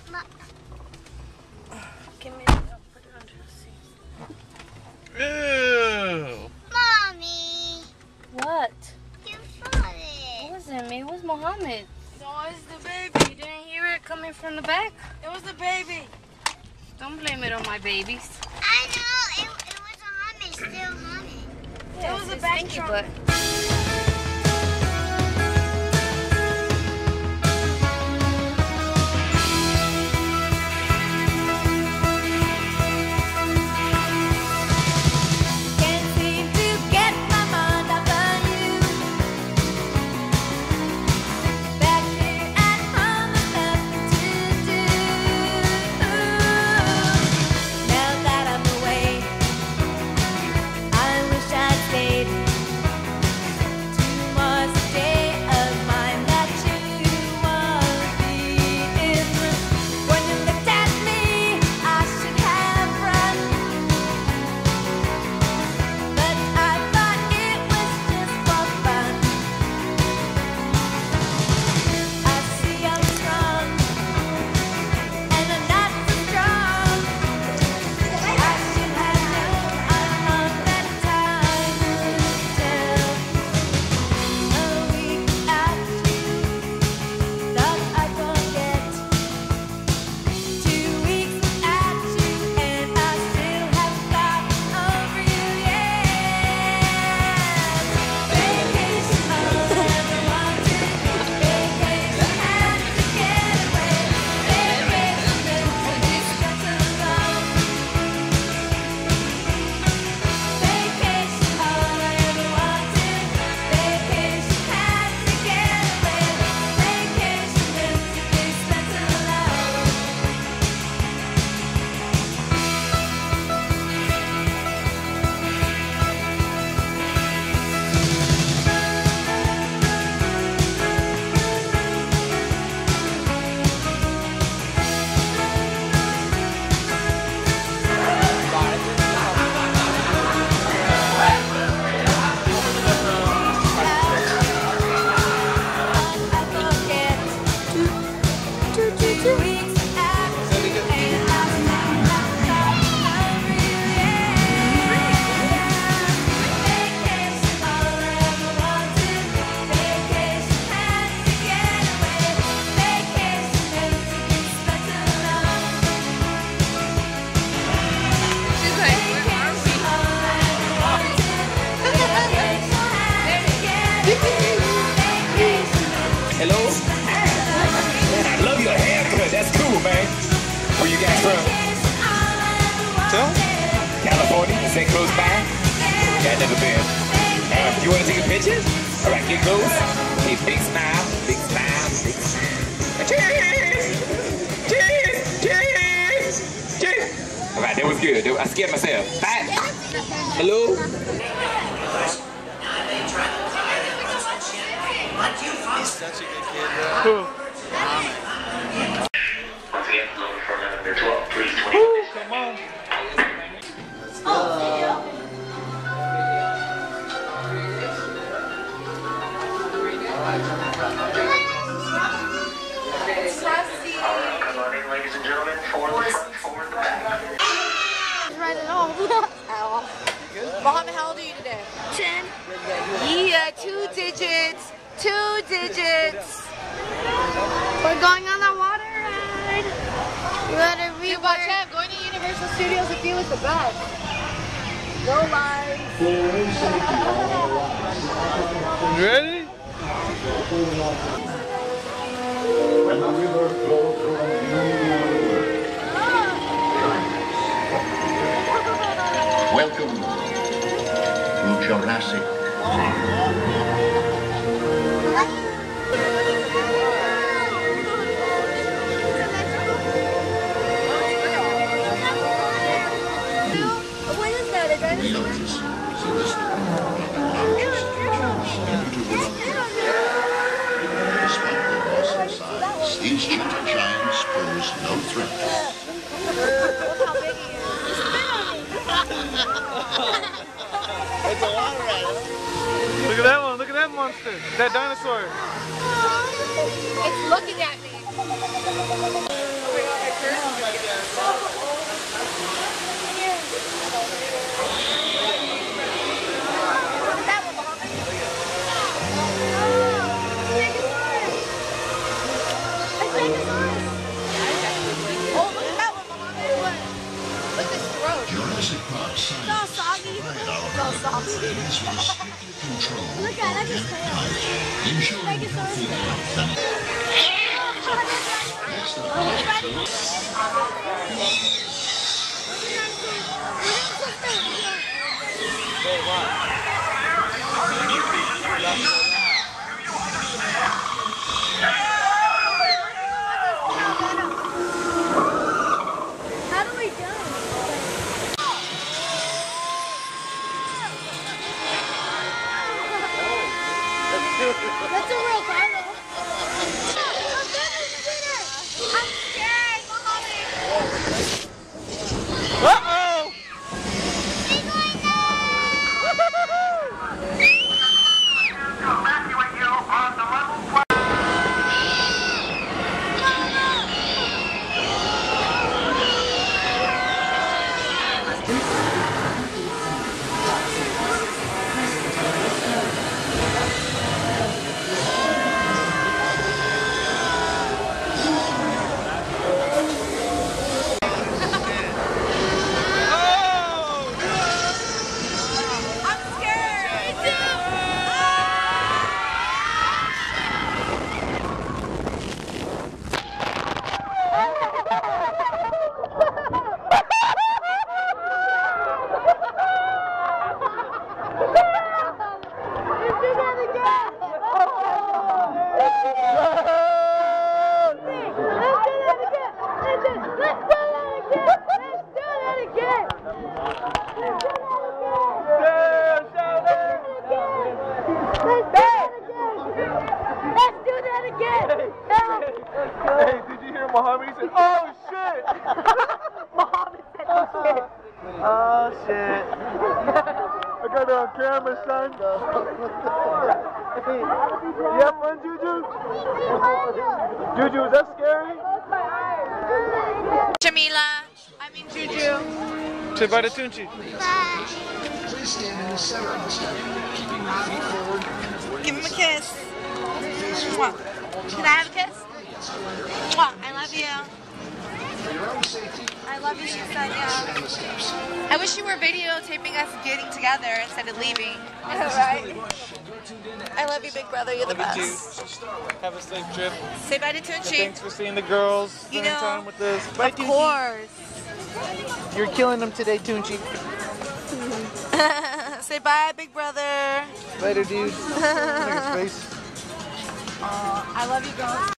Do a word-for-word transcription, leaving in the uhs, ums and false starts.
Ma Give me it. I'll put it under the seat. Ew. Mommy. What? You saw It it. wasn't me. It was Mohammed. No, it's the baby. You didn't hear it coming from the back? It was the baby. Don't blame it on my babies. I know. It, it was a Hummer. Still Hummer. Yeah, it was a back trunk. But California, is that close by? Yeah, I've never been. Uh, you want to take a picture? All right, get close. Hey, big smile, big smile, big smile. Cheers! Cheers! Cheers! Cheers! All right, that was good. I scared myself. Bye. Hello? He's such a good kid, bro. Once again, loaded for number twelve, three twenty. Woo, come on. Alright, come on in, ladies and gentlemen. Four in the front, four in the back. right it off. Ow. Mohammed, how old are you today? Ten. Yeah, two digits. Two digits. We're going on the water ride. Water we Dude, watch out. Going to Universal Studios with you is the best. No lies. You ready? When the river flows from Welcome to Jurassic What is that? A dinosaur? Realize see this largest creatures into the Despite their awesome size, these cheetah giants pose no threat. Look how big he is. It's a water ride. Look at that one. Look at that monster. That dinosaur. It's looking at me. Look at it, just like it's how do we do it? That's a real final. I'm scared, Mommy. Uh-oh! We're going now. I'm scared. Me too. Hey, did you hear Muhammad? He said, oh shit! Muhammad said, "Oh shit." Oh shit. I got it on camera, son. You have fun, Juju? Juju, is that scary? Jamila, I mean Juju. Say bye to Tunchi. Please stand in the center of the step, keeping your feet forward. Give him a kiss. Mwah. Can I have a kiss? Mwah. I love you. For your own safety, I love you, Sonia. stand the steps. I wish you were videotaping us getting together instead of leaving. I know, right? I love you, big brother. You're the Love you best. too. Have a safe trip. Say bye to Tunchi. Thanks for seeing the girls, You spending know, time with us. Bye, Of Tunchi. course. You're killing them today, Tunchi. Say bye, big brother. Later, dude. Look at his face. I love you, girls.